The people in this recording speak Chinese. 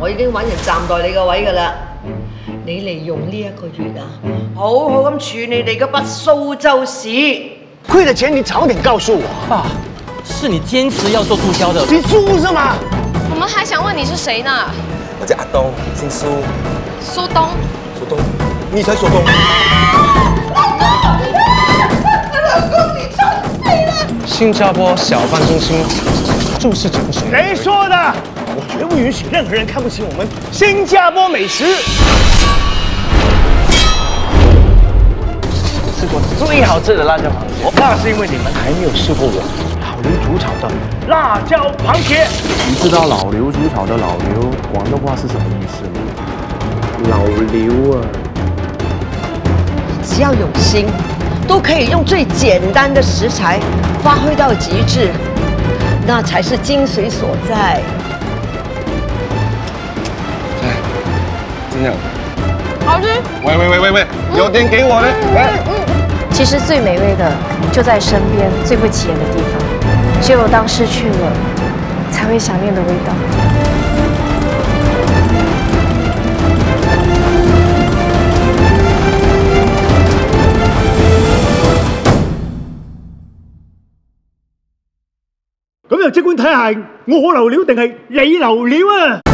我已經揾人站代你個位㗎啦。你利用呢一個月啊，好好咁處理你嗰筆蘇州市。 亏的錢你早點告訴我。 爸，是你堅持要做促銷的。 你豬是嗎？ 我們還想問你是誰呢？ 我叫阿東，姓蘇。 蘇東。 蘇東，你才蘇東。 老公，你穿對了。 新加坡小販中心就是这个水。 谁说的？我绝不允许任何人看不起我们新加坡美食。吃过最好吃的辣椒螃蟹，那是因为你们还没有试过我老刘煮炒的辣椒螃蟹。 你知道老刘煮炒的老刘广东话是什么意思吗？老刘啊！ 只要有心，都可以用最简单的食材发挥到极致，那才是精髓所在。 真的。 好吃。 喂，有点给我呢。 其实最美味的就在身边，最不起眼的地方，只有当失去了，才会想念的味道。 咁就即管睇下我留料定係你留料啊！